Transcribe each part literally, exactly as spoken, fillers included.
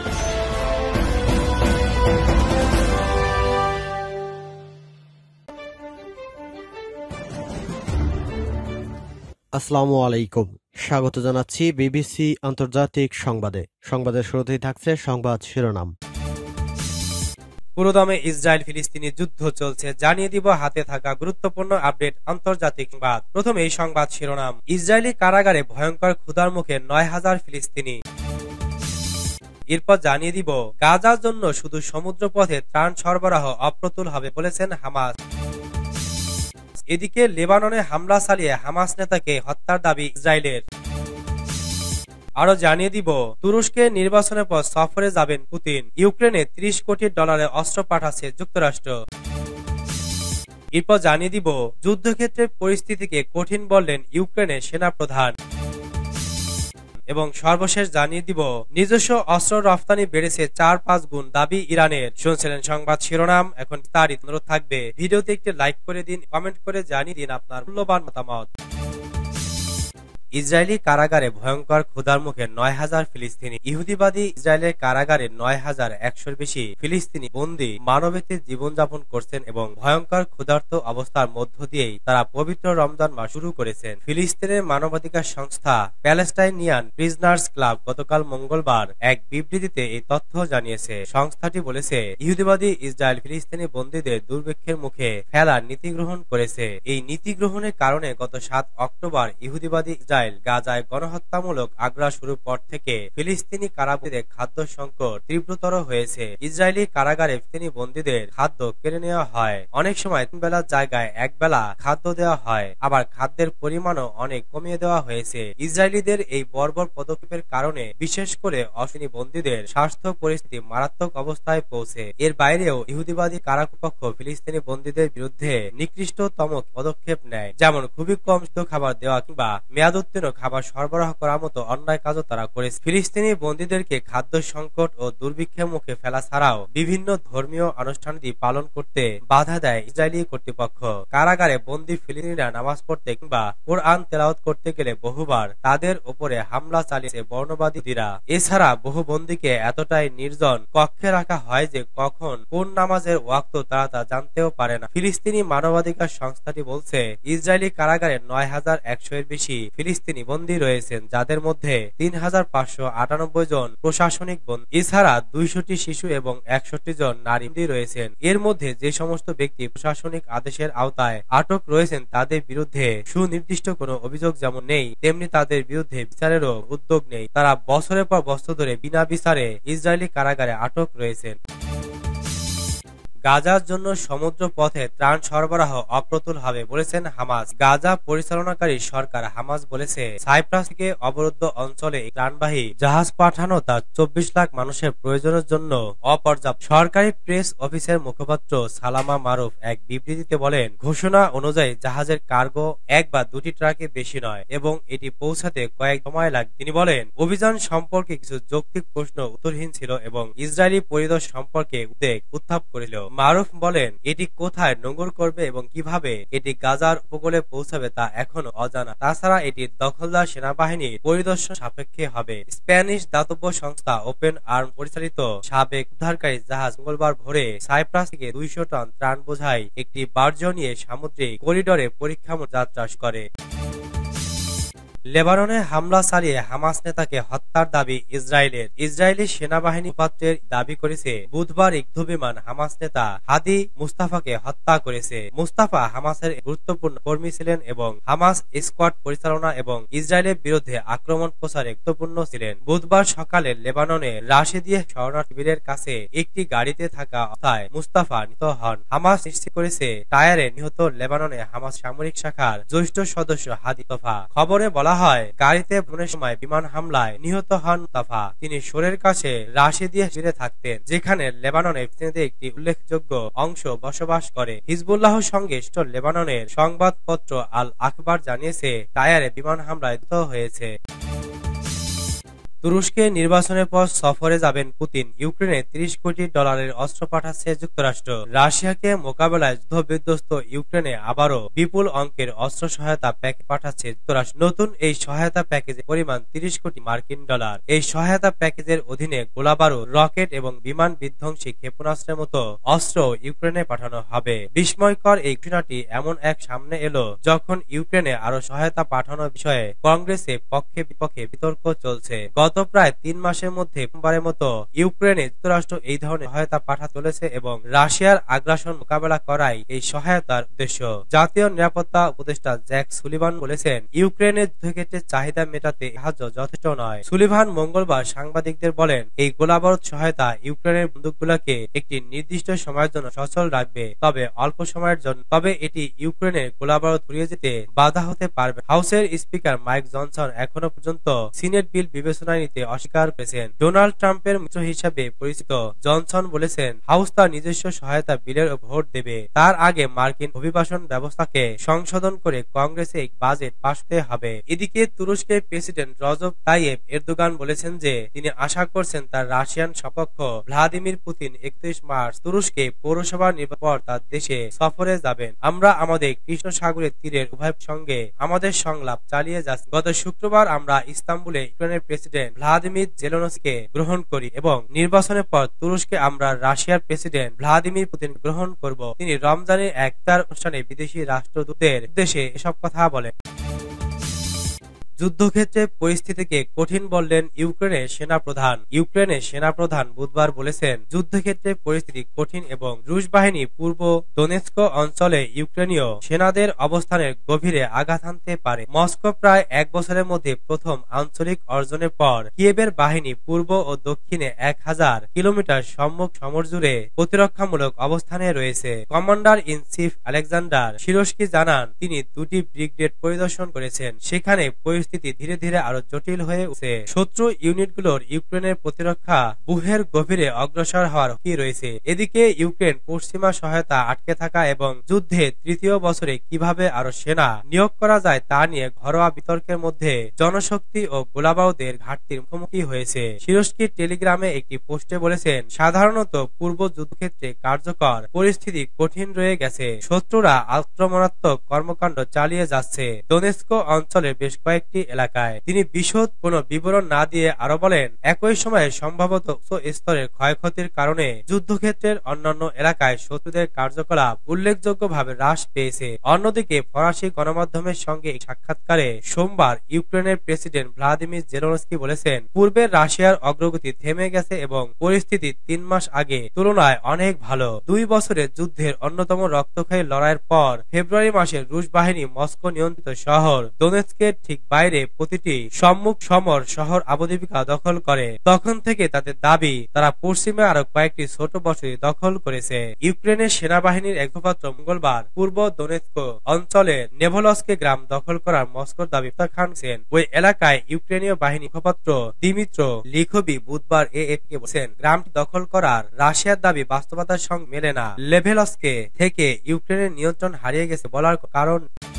আসসালামু আলাইকুম, স্বাগত জানাচ্ছি বিবিসি আন্তর্জাতিক সংবাদে। সংবাদের শুরুতেই থাকছে সংবাদ শিরোনাম। পুরোদমে ইসরায়েল ফিলিস্তিনি যুদ্ধ চলছে, জানিয়ে দিব হাতে থাকা গুরুত্বপূর্ণ আপডেট আন্তর্জাতিক সংবাদ। প্রথমে এই সংবাদ শিরোনাম। ইসরায়েলি কারাগারে ভয়ঙ্কর ক্ষুধার মুখে নয় হাজার ফিলিস্তিনি। এরপর জানিয়ে দিব গাজার জন্য শুধু সমুদ্র পথে ত্রাণ সরবরাহ অপ্রতুল হবে বলেছেন হামাস। এদিকে লেবাননে হামলা চালিয়ে হামাস নেতাকে হত্যার দাবি ইসরায়েলের। আরো জানিয়ে দিব তুরস্কে নির্বাচনের পর সফরে যাবেন পুতিন। ইউক্রেনে ত্রিশ কোটি ডলারের অস্ত্র পাঠাচ্ছে যুক্তরাষ্ট্র। এরপর জানিয়ে দিব যুদ্ধক্ষেত্রের পরিস্থিতিকে কঠিন বললেন ইউক্রেনের সেনাপ্রধান। এবং সর্বশেষ জানিয়ে দিব নিজস্ব অস্ত্র রফতানি বেড়েছে চার পাঁচ গুণ, দাবি ইরানের। শুনছিলেন সংবাদ শিরোনাম, এখন বিস্তারিত অনুরোধ থাকবে ভিডিওতে একটি লাইক করে দিন, কমেন্ট করে জানিয়ে দিন আপনার মূল্যবান মতামত। ইসরায়েলি কারাগারে ভয়ঙ্কর ক্ষুধার মুখে নয় হাজার ফিলিস্তিনি। ইহুদিবাদী ইসরায়েলের কারাগারে নয় হাজার একশোর বেশি ফিলিস্তিনি বন্দী মানবেতর জীবনযাপন করছেন এবং ভয়ঙ্কর ক্ষুধার্ত অবস্থার মধ্য দিয়েই তারা পবিত্র রমজান মাস শুরু করেছেন। ফিলিস্তিনের মানবাধিকার সংস্থা প্যালেস্টাইনিয়ান প্রিজনার্স ক্লাব গতকাল মঙ্গলবার এক বিবৃতিতে এই তথ্য জানিয়েছে। সংস্থাটি বলেছে, ইহুদিবাদী ইসরায়েল ফিলিস্তিনি বন্দীদের দুর্ভিক্ষের মুখে ফেলার নীতি গ্রহণ করেছে। এই নীতি গ্রহণের কারণে গত সাত অক্টোবর ইহুদিবাদী ইসরায়েল গাজায় গণহত্যামূলক আগ্রাস শুরুর পর থেকে ফিলিস্তিনি কারাবন্দীদের খাদ্য সংকট তীব্রতর হয়েছে। ইসরায়েলি কারাগারে ফিলিস্তিনি বন্দীদের খাদ্য কেড়ে নেওয়া হয়। অনেক সময় তিন বেলার জায়গায় এক বেলা খাদ্য দেওয়া হয়, আবার খাদ্যের পরিমাণও অনেক কমিয়ে দেওয়া হয়েছে। ইসরায়েলিদের এই বর্বর পদক্ষেপের কারণে বিশেষ করে অশ্বিনী বন্দীদের স্বাস্থ্য পরিস্থিতি মারাত্মক অবস্থায় পৌঁছে। এর বাইরেও ইহুদিবাদী কারাকর্তৃপক্ষ ফিলিস্তিনি বন্দীদের বিরুদ্ধে নিকৃষ্টতম পদক্ষেপ নেয়, যেমন খুবই কম সিদ্ধ খাবার দেওয়া কিংবা মেয়াদ খাবার সরবরাহ করার মতো অন্যায় কাজও তারা করেছে। ফিলিস্তিনি বন্দীদেরকে খাদ্য সংকট ও দুর্ভিক্ষের মুখে ফেলা ছাড়াও বিভিন্ন ধর্মীয় অনুষ্ঠানাদি পালন করতে বাধা দেয় ইসরায়েলি কর্তৃপক্ষ। কারাগারে বন্দী ফিলিস্তিনিরা নামাজ পড়তে কিংবা কোরআন তেলাওয়াত করতে গেলে বহুবার তাদের উপরে হামলা চালিয়েছে বর্ণবাদীরা। এছাড়া বহু বন্দীকে এতটাই নির্জন কক্ষে রাখা হয় যে কখন কোন নামাজের ওয়াক্ত তারা তা জানতেও পারে না। ফিলিস্তিনি মানবাধিকার সংস্থাটি বলছে, ইসরায়েলি কারাগারে নয় হাজার একশো এর বেশি ফিলিস্তিনি বন্দী রয়েছেন, যাদের মধ্যে তিন হাজার পাঁচশো আটানব্বই জন প্রশাসনিক বন্দী। এছাড়া দুইশোটি শিশু এবং একষট্টি জন নারী বন্দী রয়েছেন। এর মধ্যে যে সমস্ত ব্যক্তি প্রশাসনিক আদেশের আওতায় আটক রয়েছেন তাদের বিরুদ্ধে সুনির্দিষ্ট কোনো অভিযোগ যেমন নেই, তেমনি তাদের বিরুদ্ধে বিচারেরও উদ্যোগ নেই। তারা বছরের পর বছর ধরে বিনা বিচারে ইসরায়েলি কারাগারে আটক রয়েছেন। গাজার জন্য সমুদ্র পথে ত্রাণ সরবরাহ অপ্রতুল হবে বলেছেন হামাস। গাজা পরিচালনাকারী সরকার হামাস বলেছে, সাইপ্রাস থেকে অবরুদ্ধ অঞ্চলে ত্রাণবাহী জাহাজ পাঠানো তার চব্বিশ লাখ মানুষের প্রয়োজনের জন্য অপর্যাপ্ত। সরকারি প্রেস অফিসের মুখপাত্র সালামা মারুফ এক বিবৃতিতে বলেন, ঘোষণা অনুযায়ী জাহাজের কার্গো এক বা দুটি ট্রাকে বেশি নয় এবং এটি পৌঁছাতে কয়েক সময় লাগবে। তিনি বলেন, অভিযান সম্পর্কে কিছু যৌক্তিক প্রশ্ন উত্তরহীন ছিল এবং ইসরায়েলি পরিদর্শন সম্পর্কে উদ্বেগ উত্থাপ করেছিল। মারুফ বলেন, এটি কোথায় নোঙর করবে এবং কিভাবে এটি গাজার উপকূলে পৌঁছাবে তা এখনো অজানা। তাছাড়া এটি দখলদার সেনাবাহিনীর পরিদর্শন সাপেক্ষে হবে। স্প্যানিশ দাতব্য সংস্থা ওপেন আর্ম পরিচালিত সাবেক উদ্ধারকারী জাহাজ মঙ্গলবার ভোরে সাইপ্রাস থেকে দুইশো টন ত্রাণ বোঝাই একটি বার্জ নিয়ে সামুদ্রিক করিডোরে পরীক্ষামূলক যাত্রা করে। লেবাননে হামলা চালিয়ে হামাস নেতাকে হত্যার দাবি ইসরায়েলের। ইসরায়েলি সেনাবাহিনী মুখপাত্রের দাবি করেছে, বুধবার এক বিমান হামাস নেতা হাদি মুস্তাফাকে হত্যা করেছে। মুস্তাফা হামাসের গুরুত্বপূর্ণ কর্মী ছিলেন এবং হামাস স্কোয়াড পরিচালনা এবং ইসরায়েলের বিরুদ্ধে আক্রমণ প্রচারে গুরুত্বপূর্ণ ছিলেন। বুধবার সকালে লেবাননে রাশিদিয়া শরণার্থী শিবিরের কাছে একটি গাড়িতে থাকা অবস্থায় মুস্তাফা নিহত হন। হামাস নিশ্চিত করেছে, টায়ারে নিহত লেবাননে হামাস সামরিক শাখার জ্যেষ্ঠ সদস্য হাদি মুস্তাফা। খবরে বলা হয়, গাড়িতে ভ্রমণের সময় বিমান হামলায় নিহত হন মুস্তাফা। তিনি শোরের কাছে রাশিদিয়া শিবিরে থাকতেন, যেখানে লেবাননের ফিলিস্তিনিদের একটি উল্লেখযোগ্য অংশ বসবাস করে। হিজবুল্লাহর সঙ্গে লেবাননের সংবাদপত্র আল আখবার জানিয়েছে, টায়ারে বিমান হামলায় নিহত হয়েছে। তুরস্কে নির্বাচনের পর সফরে যাবেন পুতিন। ইউক্রেনে ত্রিশ কোটি ডলারের অস্ত্র পাঠাচ্ছে যুক্তরাষ্ট্র। রাশিয়াকে মোকাবেলায় যুদ্ধবিধ্বস্ত ইউক্রেনে আবারও বিপুল অঙ্কের অস্ত্র সহায়তা প্যাকেজ পাঠাচ্ছে যুক্তরাষ্ট্র। নতুন এই সহায়তা প্যাকেজের পরিমাণ ত্রিশ কোটি মার্কিন ডলার। এই সহায়তা প্যাকেজের অধীনে গোলাবারুদ, রকেট এবং বিমান বিধ্বংসী ক্ষেপণাস্ত্রের মতো অস্ত্র ইউক্রেনে পাঠানো হবে। বিস্ময়কর এই ঘোষণাটি এমন এক সামনে এলো যখন ইউক্রেনে আরো সহায়তা পাঠানোর বিষয়ে কংগ্রেসে পক্ষে বিপক্ষে বিতর্ক চলছে। গত প্রায় তিন মাসের মধ্যে প্রথমবারের মতো ইউক্রেনে যুক্তরাষ্ট্র এই ধরনের সহায়তা পাঠা চলেছে এবং রাশিয়ার আগ্রাসন মোকাবেলা করাই এই সহায়তার উদ্দেশ্য। জাতীয় নিরাপত্তা উপদেষ্টা জ্যাক সুলিভান বলেছেন, ইউক্রেনের যুদ্ধক্ষেত্রের চাহিদা মেটাতে সাহায্য যথেষ্ট নয়। সুলিভান মঙ্গলবার সাংবাদিকদের বলেন, এই গোলাবারুদ সহায়তা ইউক্রেনের বন্দুকগুলোকে একটি নির্দিষ্ট সময়ের জন্য সচল রাখবে, তবে অল্প সময়ের জন্য। তবে এটি ইউক্রেনের গোলাবারুদ ছড়িয়ে যেতে বাধা হতে পারবে। হাউসের স্পিকার মাইক জনসন এখনো পর্যন্ত সিনেট বিল বিবেচনায় নিতে অস্বীকার করেছেন। ডোনাল্ড ট্রাম্পের মিত্র হিসাবে পরিচিত জনসন বলেছেন, হাউস তার নিজস্ব সহায়তা বিলের ভোট দেবে। তার আগে মার্কিন অভিবাসন ব্যবস্থাকে সংশোধন করে কংগ্রেসে এক বাজেট পাস হতে হবে। এদিকে তুরস্কের প্রেসিডেন্ট রজব তাইয়েপ এরদোগান বলেছেন যে তিনি আশা করছেন তার রাশিয়ান সমকক্ষ ভ্লাদিমির পুতিন একত্রিশ মার্চ তুরস্কে পৌরসভা নির্বাচনের পর তার দেশে সফরে যাবেন। আমরা আমাদের কৃষ্ণ সাগরের তীরের উভয়ের সঙ্গে আমাদের সংলাপ চালিয়ে যাচ্ছি। গত শুক্রবার আমরা ইস্তাম্বুলে ইউক্রেনের প্রেসিডেন্ট ভ্লাদিমির জেলেনস্কিকে গ্রহণ করি এবং নির্বাচনের পর তুরস্কে আমরা রাশিয়ার প্রেসিডেন্ট ভ্লাদিমির পুতিন গ্রহণ করব। তিনি রমজানের এক ইফতার অনুষ্ঠানে বিদেশি রাষ্ট্রদূতের উদ্দেশ্যে এসব কথা বলেন। যুদ্ধক্ষেত্রে পরিস্থিতিকে কঠিন বললেন ইউক্রেনের সেনাপ্রধান। ইউক্রেনের সেনাপ্রধান বুধবার বলেছেন, যুদ্ধক্ষেত্রে পরিস্থিতি কঠিন এবং রুশ বাহিনী পূর্ব দোনেৎস্ক অঞ্চলে ইউক্রেনীয় সেনাদের অবস্থানের গভীরে আঘাত হানতে পারে। মস্কো প্রায় এক বছরের মধ্যে প্রথম আঞ্চলিক অর্জনের পর কিয়েভের বাহিনী পূর্ব ও দক্ষিণে এক হাজার কিলোমিটার সম্মুখ সমর জুড়ে প্রতিরক্ষামূলক অবস্থানে রয়েছে। Commander in chief Alexander Syrskyi জানান, তিনি দুটি ব্রিগেড পরিদর্শন করেছেন। সেখানে পরিস্থিতি ধীরে ধীরে আরো জটিল হয়ে উঠছে। শত্রু ইউনিটগুলোর ইউক্রেনের প্রতিরক্ষা বুহের গভীরে অগ্রসর হওয়ার কি রয়েছে। এদিকে ইউক্রেন পশ্চিমা সহায়তা আটকে থাকা এবং যুদ্ধে তৃতীয় বছরে কিভাবে আরো সেনা নিয়োগ করা যায় তা নিয়ে ঘরোয়া বিতর্কের মধ্যে জনশক্তি ও গোলাবারুদের ঘাটতির মুখোমুখি হয়েছে। সিরস্কি টেলিগ্রামে একটি পোস্টে বলেছেন, সাধারণত পূর্ব যুদ্ধক্ষেত্রে কার্যকর পরিস্থিতি কঠিন রয়ে গেছে। শত্রুরা আক্রমণাত্মক কর্মকাণ্ড চালিয়ে যাচ্ছে দোনেৎস্ক অঞ্চলের বেশ কয়েকটি এলাকায়। তিনি বিশদ কোনো বিবরণ না দিয়ে আরো বলেন, একই সময়ে সম্ভবত উচ্চ স্তরের ক্ষয়ক্ষতির কারণে যুদ্ধক্ষেত্রের অন্যান্য এলাকায় শত্রুদের কার্যকলাপ উল্লেখযোগ্যভাবে হ্রাস পেয়েছে। অন্যদিকে ফরাসি গণমাধ্যমের সঙ্গে এক সাক্ষাৎকারে সোমবার ইউক্রেনের প্রেসিডেন্ট ভ্লাদিমির জেলেনস্কি বলেছেন, পূর্বে রাশিয়ার অগ্রগতি থেমে গেছে এবং পরিস্থিতি তিন মাস আগে তুলনায় অনেক ভালো। দুই বছরের যুদ্ধের অন্যতম রক্তক্ষয়ী লড়াইয়ের পর ফেব্রুয়ারি মাসে রুশ বাহিনী মস্কো নিয়ন্ত্রিত শহর দোনেৎস্কের ঠিক বাইরে প্রতিটি সম্মুখ সমর শহর অবদীপিকা দখল করে। তখন থেকে তাদের দাবি, তারা পশ্চিমে আরো কয়েকটি ছোট বসতি দখল করেছে। ইউক্রেনের সেনাবাহিনীর এক মুখপাত্র মঙ্গলবার পূর্ব দোনেৎস্ক অঞ্চলে নেভলস্কে গ্রাম দখল করার মস্কোর দাবি প্রত্যাখ্যান করেছেন। ওই এলাকায় ইউক্রেনীয় বাহিনী মুখপাত্র দিমিত্র লিখোভি বুধবার এএফপিকে বলেছেন, গ্রামটি দখল করার রাশিয়ার দাবি বাস্তবতার সঙ্গে মেলে না। লেভেলস্কে থেকে ইউক্রেনের নিয়ন্ত্রণ হারিয়ে গেছে বলার কারণ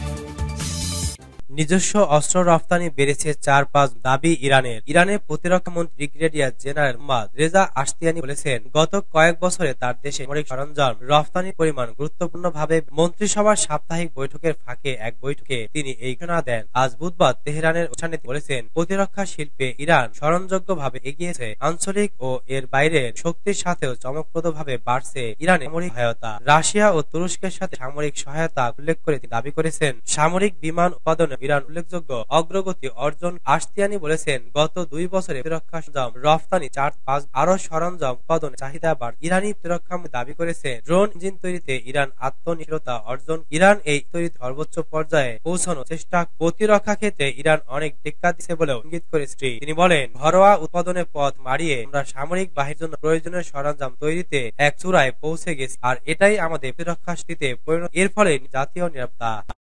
নিজস্ব অস্ত্র রফতানি বেড়েছে চার পাঁচ দাবি ইরানের। ইরানের প্রতিরক্ষা মন্ত্রী brigadier general Mohammad Reza Ashtiani বলেছেন, গত কয়েক বছরে তার দেশে সামরিক সরঞ্জাম রফতানির পরিমাণ গুরুত্বপূর্ণভাবে আন্তঃসভার সাপ্তাহিক বৈঠকের ফাঁকে এক বৈঠকে তিনি এই ঘোষণা দেন। আজ বুধবার তেহরানের অনুষ্ঠানে বলেছেন, প্রতিরক্ষা শিল্পে ইরান স্মরণযোগ্যভাবে এগিয়েছে। আঞ্চলিক ও এর বাইরের শক্তির সাথেও চমকপ্রদভাবে বাড়ছে ইরানের সামরিক সহায়তা। রাশিয়া ও তুরস্কের সাথে সামরিক সহায়তা উল্লেখ করে তিনি দাবি করেছেন, সামরিক বিমান উৎপাদনে ইরান উল্লেখযোগ্য অগ্রগতি অর্জন। আশতিয়ানি বলেছেন, গত দুই বছরে প্রতিরক্ষা সরঞ্জাম রফতানি চার পাঁচ আরো সরঞ্জাম উৎপাদনের চাহিদা বাড়। ইরানি প্রতিরক্ষা দাবি করেছে, ড্রোন ইঞ্জিন তৈরিতে ইরান আত্মনির্ভরতা অর্জন। ইরান এই তৈরিতে সর্বোচ্চ পর্যায়ে পৌঁছানোর চেষ্টা। প্রতিরক্ষা ক্ষেত্রে ইরান অনেক টেক্কা দিচ্ছে বলেও ইঙ্গিত করেছে। তিনি বলেন, ঘরোয়া উৎপাদনের পথ মারিয়ে আমরা সামরিক বাহিনীর জন্য প্রয়োজনীয় সরঞ্জাম তৈরিতে এক চূড়ায় পৌঁছে গেছি, আর এটাই আমাদের প্রতিরক্ষা স্থিতিতে পরিণত। এর ফলে জাতীয় নিরাপত্তা